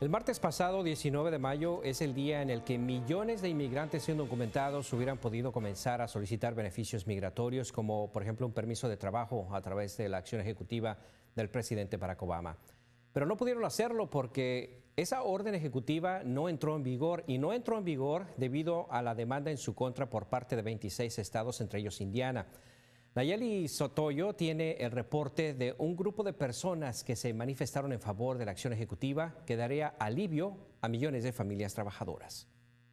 El martes pasado, 19 de mayo, es el día en el que millones de inmigrantes indocumentados hubieran podido comenzar a solicitar beneficios migratorios, como por ejemplo un permiso de trabajo a través de la acción ejecutiva del presidente Barack Obama. Pero no pudieron hacerlo porque esa orden ejecutiva no entró en vigor y no entró en vigor debido a la demanda en su contra por parte de 26 estados, entre ellos Indiana. Nayeli Sotoyo tiene el reporte de un grupo de personas que se manifestaron en favor de la acción ejecutiva que daría alivio a millones de familias trabajadoras.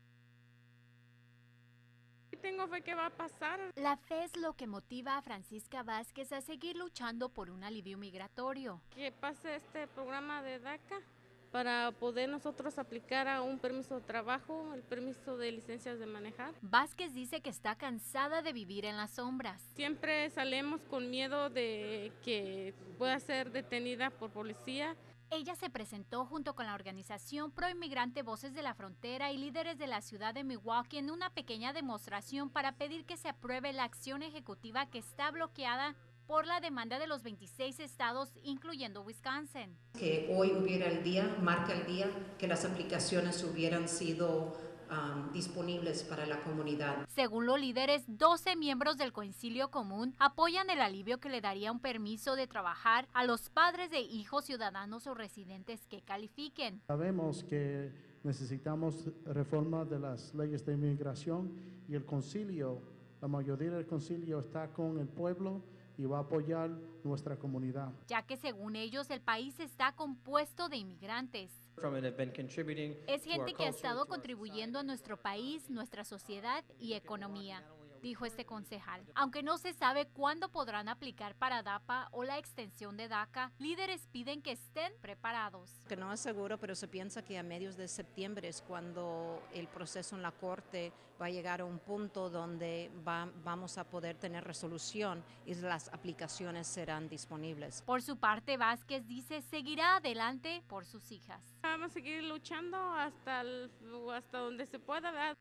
Tengo fe que va a pasar. La fe es lo que motiva a Francisca Vázquez a seguir luchando por un alivio migratorio. Que pase este programa de DACA para poder nosotros aplicar a un permiso de trabajo, el permiso de licencias de manejar. Vázquez dice que está cansada de vivir en las sombras. Siempre salimos con miedo de que pueda ser detenida por policía. Ella se presentó junto con la organización pro-inmigrante Voces de la Frontera y líderes de la ciudad de Milwaukee en una pequeña demostración para pedir que se apruebe la acción ejecutiva que está bloqueada por la demanda de los 26 estados, incluyendo Wisconsin. Que hoy hubiera el día, marca el día, que las aplicaciones hubieran sido disponibles para la comunidad. Según los líderes, 12 miembros del Concilio Común apoyan el alivio que le daría un permiso de trabajar a los padres de hijos ciudadanos o residentes que califiquen. Sabemos que necesitamos reforma de las leyes de inmigración y el concilio, la mayoría del concilio está con el pueblo y va a apoyar nuestra comunidad. Ya que según ellos el país está compuesto de inmigrantes. Es gente que ha estado contribuyendo a nuestro país, nuestra sociedad y economía, dijo este concejal. Aunque no se sabe cuándo podrán aplicar para DAPA o la extensión de DACA, líderes piden que estén preparados. Que no es seguro, pero se piensa que a mediados de septiembre es cuando el proceso en la corte va a llegar a un punto donde vamos a poder tener resolución y las aplicaciones serán disponibles. Por su parte, Vázquez dice seguirá adelante por sus hijas. Vamos a seguir luchando hasta donde se pueda, ¿verdad?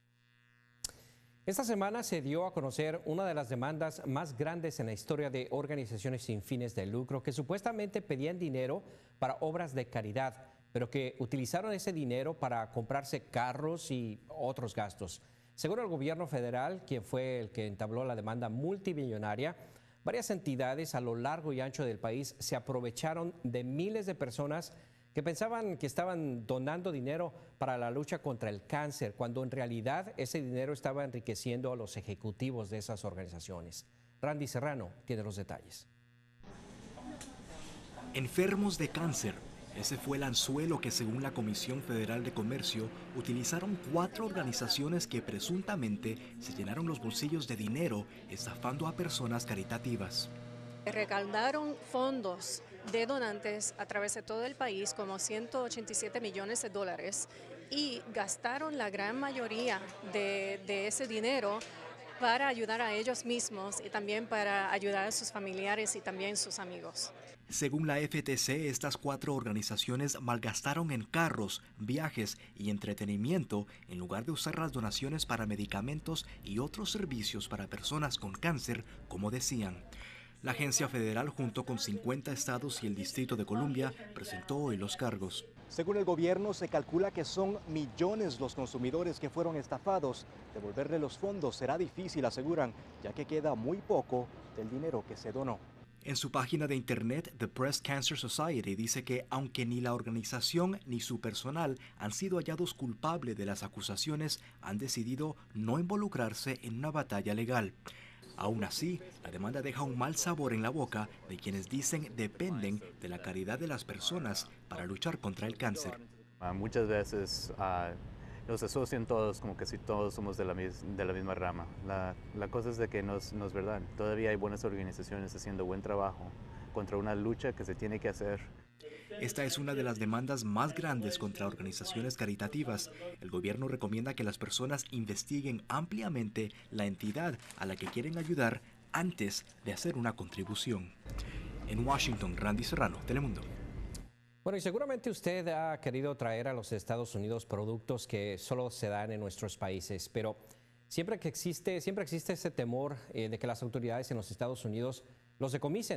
Esta semana se dio a conocer una de las demandas más grandes en la historia de organizaciones sin fines de lucro que supuestamente pedían dinero para obras de caridad, pero que utilizaron ese dinero para comprarse carros y otros gastos. Según el gobierno federal, quien fue el que entabló la demanda multimillonaria, varias entidades a lo largo y ancho del país se aprovecharon de miles de personas que pensaban que estaban donando dinero para la lucha contra el cáncer, cuando en realidad ese dinero estaba enriqueciendo a los ejecutivos de esas organizaciones. Randy Serrano tiene los detalles. Enfermos de cáncer. Ese fue el anzuelo que, según la Comisión Federal de Comercio, utilizaron 4 organizaciones que presuntamente se llenaron los bolsillos de dinero estafando a personas caritativas. Recaudaron fondos de donantes a través de todo el país, como 187 millones de dólares, y gastaron la gran mayoría de ese dinero para ayudar a ellos mismos y también para ayudar a sus familiares y también sus amigos. Según la FTC, estas 4 organizaciones malgastaron en carros, viajes y entretenimiento en lugar de usar las donaciones para medicamentos y otros servicios para personas con cáncer, como decían. La agencia federal, junto con 50 estados y el Distrito de Columbia, presentó hoy los cargos. Según el gobierno, se calcula que son millones los consumidores que fueron estafados. Devolverle los fondos será difícil, aseguran, ya que queda muy poco del dinero que se donó. En su página de internet, The Breast Cancer Society dice que aunque ni la organización ni su personal han sido hallados culpables de las acusaciones, han decidido no involucrarse en una batalla legal. Aún así, la demanda deja un mal sabor en la boca de quienes dicen dependen de la caridad de las personas para luchar contra el cáncer. Muchas veces nos asocian todos como que si todos somos de la misma rama. La cosa es de que no es verdad. Todavía hay buenas organizaciones haciendo buen trabajo contra una lucha que se tiene que hacer. Esta es una de las demandas más grandes contra organizaciones caritativas. El gobierno recomienda que las personas investiguen ampliamente la entidad a la que quieren ayudar antes de hacer una contribución. En Washington, Randy Serrano, Telemundo. Bueno, y seguramente usted ha querido traer a los Estados Unidos productos que solo se dan en nuestros países, pero siempre existe ese temor de que las autoridades en los Estados Unidos los decomisen.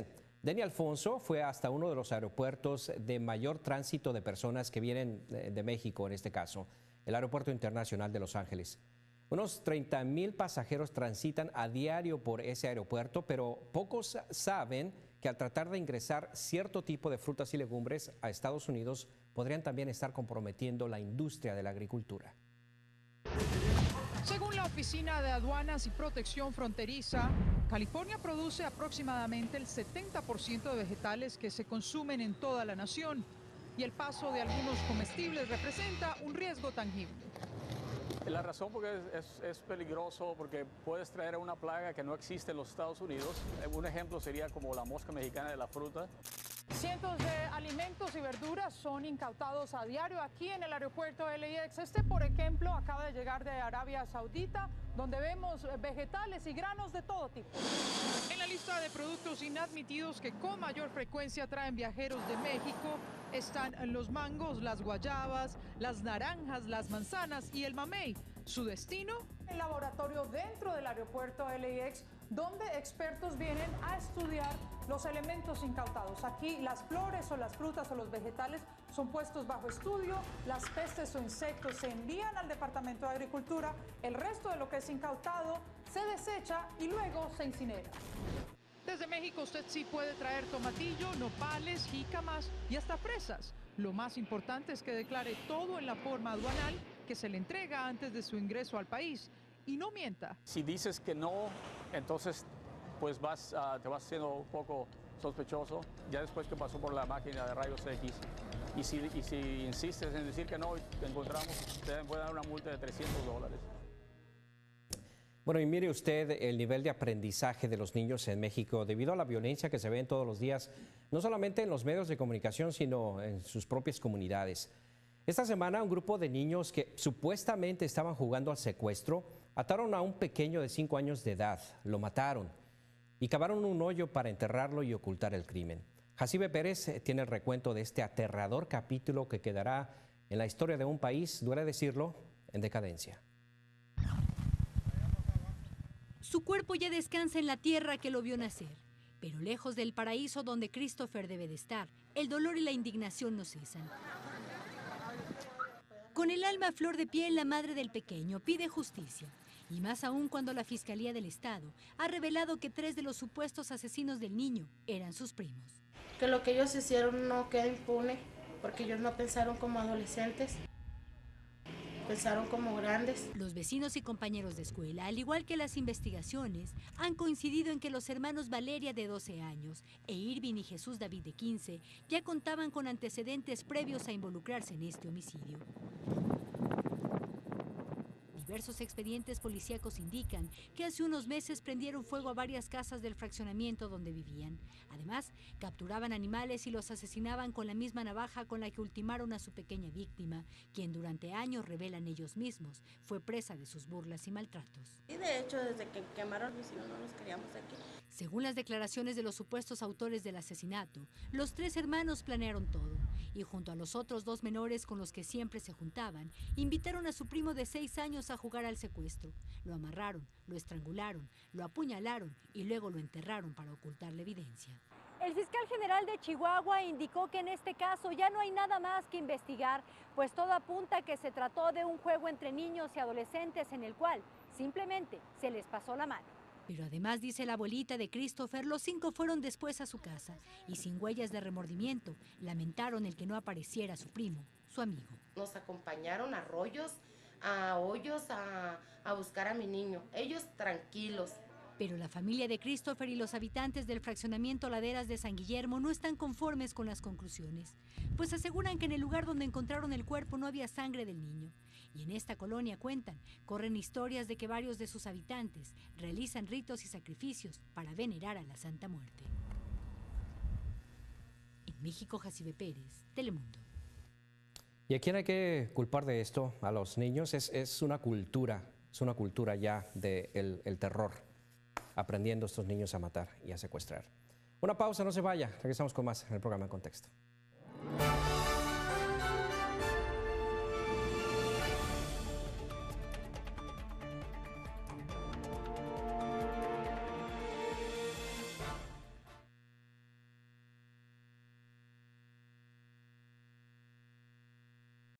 Denny Alfonso fue hasta uno de los aeropuertos de mayor tránsito de personas que vienen de México, en este caso, el Aeropuerto Internacional de Los Ángeles. Unos 30,000 pasajeros transitan a diario por ese aeropuerto, pero pocos saben que al tratar de ingresar cierto tipo de frutas y legumbres a Estados Unidos, podrían también estar comprometiendo la industria de la agricultura. Según la Oficina de Aduanas y Protección Fronteriza, California produce aproximadamente el 70% de vegetales que se consumen en toda la nación, y el paso de algunos comestibles representa un riesgo tangible. La razón porque es peligroso porque puedes traer una plaga que no existe en los Estados Unidos. Un ejemplo sería como la mosca mexicana de la fruta. Cientos de alimentos y verduras son incautados a diario aquí en el aeropuerto LAX. Por ejemplo, acaba de llegar de Arabia Saudita, donde vemos vegetales y granos de todo tipo. En la lista de productos inadmitidos que con mayor frecuencia traen viajeros de México están los mangos, las guayabas, las naranjas, las manzanas y el mamey. Su destino, el laboratorio dentro del aeropuerto LAX, donde expertos vienen a estudiar los elementos incautados. Aquí las flores o las frutas o los vegetales son puestos bajo estudio, las pestes o insectos se envían al Departamento de Agricultura, el resto de lo que es incautado se desecha y luego se incinera. Desde México usted sí puede traer tomatillo, nopales, jícamas y hasta fresas. Lo más importante es que declare todo en la forma aduanal que se le entrega antes de su ingreso al país. Y no mienta. Si dices que no, entonces pues te vas siendo un poco sospechoso, ya después que pasó por la máquina de rayos X. Y si insistes en decir que no, te encontramos, te pueden dar una multa de $300. Bueno, y mire usted el nivel de aprendizaje de los niños en México debido a la violencia que se ve todos los días, no solamente en los medios de comunicación, sino en sus propias comunidades. Esta semana un grupo de niños que supuestamente estaban jugando al secuestro ataron a un pequeño de 5 años de edad, lo mataron y cavaron un hoyo para enterrarlo y ocultar el crimen. Jacibe Pérez tiene el recuento de este aterrador capítulo que quedará en la historia de un país, duele decirlo, en decadencia. Su cuerpo ya descansa en la tierra que lo vio nacer, pero lejos del paraíso donde Christopher debe de estar, el dolor y la indignación no cesan. Con el alma a flor de piel, la madre del pequeño pide justicia. Y más aún cuando la Fiscalía del Estado ha revelado que 3 de los supuestos asesinos del niño eran sus primos. Que lo que ellos hicieron no queda impune, porque ellos no pensaron como adolescentes, pensaron como grandes. Los vecinos y compañeros de escuela, al igual que las investigaciones, han coincidido en que los hermanos Valeria, de 12 años, e Irving y Jesús David, de 15, ya contaban con antecedentes previos a involucrarse en este homicidio. Diversos expedientes policíacos indican que hace unos meses prendieron fuego a varias casas del fraccionamiento donde vivían. Además, capturaban animales y los asesinaban con la misma navaja con la que ultimaron a su pequeña víctima, quien durante años, revelan ellos mismos, fue presa de sus burlas y maltratos. Y de hecho, desde que quemaron mis hijos no los queríamos aquí. Según las declaraciones de los supuestos autores del asesinato, los 3 hermanos planearon todo y junto a los otros 2 menores con los que siempre se juntaban, invitaron a su primo de 6 años a jugar al secuestro. Lo amarraron, lo estrangularon, lo apuñalaron y luego lo enterraron para ocultar la evidencia. El fiscal general de Chihuahua indicó que en este caso ya no hay nada más que investigar, pues todo apunta a que se trató de un juego entre niños y adolescentes en el cual simplemente se les pasó la mano. Pero además, dice la abuelita de Christopher, los 5 fueron después a su casa y sin huellas de remordimiento lamentaron el que no apareciera su primo, su amigo. Nos acompañaron a arroyos, a hoyos, a buscar a mi niño, ellos tranquilos. Pero la familia de Christopher y los habitantes del fraccionamiento Laderas de San Guillermo no están conformes con las conclusiones, pues aseguran que en el lugar donde encontraron el cuerpo no había sangre del niño. Y en esta colonia corren historias de que varios de sus habitantes realizan ritos y sacrificios para venerar a la Santa Muerte. En México, Jacibe Pérez, Telemundo. ¿Y a quién hay que culpar de esto? A los niños. Es una cultura ya del terror, aprendiendo a estos niños a matar y a secuestrar. Una pausa, no se vaya. Regresamos con más en el programa En Contexto.